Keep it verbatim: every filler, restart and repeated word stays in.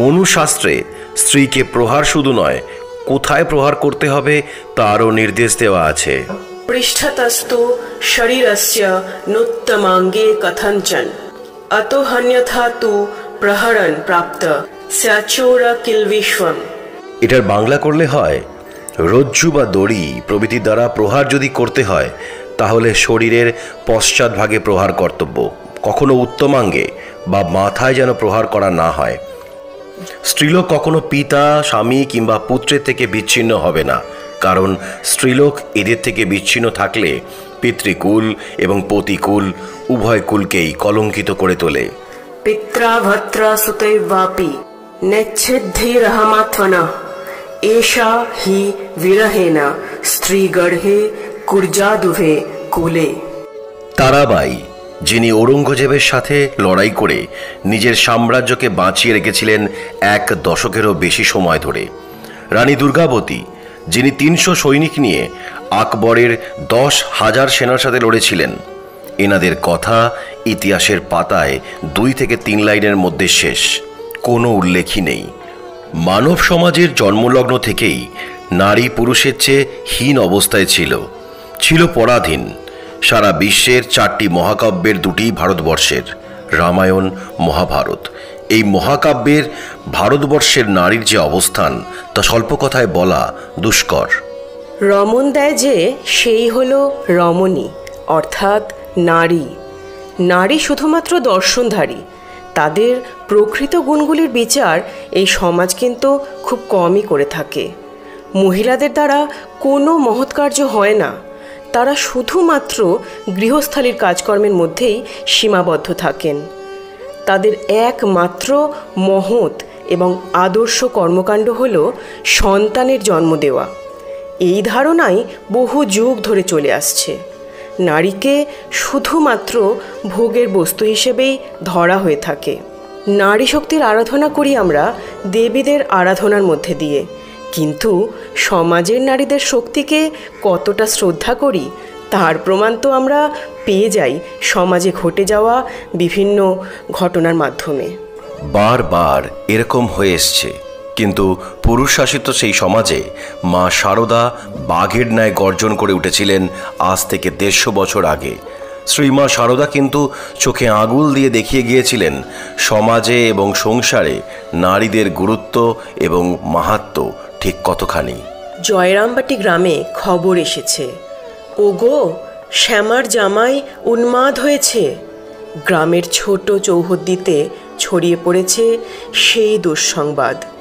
মনুশাস্ত্রে স্ত্রীকে প্রহার শুধু নয়, কোথায় প্রহার করতে হবে তারও নির্দেশ দেওয়া আছে। পৃষ্ঠতস্তু শরীরস্য নোত্তমাঙ্গে কথঞ্চন অতো হন্যথা তু প্রহরণ প্রাপ্ত স্যাচোর কিলবিশ্বম। এটার বাংলা করলে হয়, রজ্জু বা দড়ি প্রভৃতির দ্বারা প্রহার যদি করতে হয় তাহলে শরীরের পশ্চাৎভাগে প্রহার কর্তব্য, কখনো উত্তমাঙ্গে বা মাথায় যেন প্রহার করা না হয়। স্ত্রীলোক কখনো পিতা, স্বামী কিংবা পুত্রের থেকে বিচ্ছিন্ন হবে না, কারণ স্ত্রীলোক এদের থেকে বিচ্ছিন্ন থাকলে পিতৃকুল এবং পতিকুল উভয় কুলকেই কলঙ্কিত করে তোলে। পিত্রা ভত্রা সুতৈবাপি নেচ্ছেদ্ধিরহমাত্মনঃ এষা হি বিরহেন স্ত্রী গর্হে কুর্জাদুভে কুলে। তারাবাই, যিনি ঔরঙ্গজেবের সাথে লড়াই করে নিজের সাম্রাজ্যকে বাঁচিয়ে রেখেছিলেন এক দশকেরও বেশি সময় ধরে। রানী দুর্গাবতী, যিনি তিনশো সৈনিক নিয়ে আকবরের দশ হাজার সেনার সাথে লড়েছিলেন। এনাদের কথা ইতিহাসের পাতায় দুই থেকে তিন লাইনের মধ্যে শেষ, কোনো উল্লেখই নেই। মানব সমাজের জন্মলগ্ন থেকেই নারী পুরুষের চেয়ে হীন অবস্থায় ছিল, ছিল পরাধীন। সারা বিশ্বের চারটি মহাকাব্যের দুটি ভারতবর্ষের, রামায়ণ, মহাভারত। এই মহাকাব্যের ভারতবর্ষের নারীর যে অবস্থান তা স্বল্প কথায় বলা দুষ্কর। রমণ দেয় যে সেই হল রমণী, অর্থাৎ নারী। নারী শুধুমাত্র দর্শনধারী, তাদের প্রকৃত গুণগুলির বিচার এই সমাজ কিন্তু খুব কমই করে থাকে। মহিলাদের দ্বারা কোনো মহৎ কার্য হয় না, তারা শুধুমাত্র গৃহস্থালির কাজকর্মের মধ্যেই সীমাবদ্ধ থাকেন। তাদের একমাত্র মহৎ এবং আদর্শ কর্মকাণ্ড হল সন্তানের জন্ম দেওয়া। এই ধারণাই বহু যুগ ধরে চলে আসছে। নারীকে শুধুমাত্র ভোগের বস্তু হিসেবেই ধরা হয়ে থাকে। নারী শক্তির আরাধনা করি আমরা দেবীদের আরাধনার মধ্যে দিয়ে, কিন্তু সমাজের নারীদের শক্তিকে কতটা শ্রদ্ধা করি তার প্রমাণ তো আমরা পেয়ে যাই সমাজে ঘটে যাওয়া বিভিন্ন ঘটনার মাধ্যমে। বারবার এরকম হয়ে এসছে, কিন্তু পুরুষ শাসিত সেই সমাজে মা শারদা বাঘের ন্যায় গর্জন করে উঠেছিলেন আজ থেকে দেড়শো বছর আগে। শ্রীমা শারদা কিন্তু চোখে আঙুল দিয়ে দেখিয়ে গিয়েছিলেন সমাজে এবং সংসারে নারীদের গুরুত্ব এবং মাহাত্ম্য ঠিক কতখানি। জয়রামবাটি গ্রামে খবর এসেছে, ওগো শ্যামার জামাই উন্মাদ হয়েছে। গ্রামের ছোট চৌহদ্দিতে ছড়িয়ে পড়েছে সেই দুঃসংবাদ।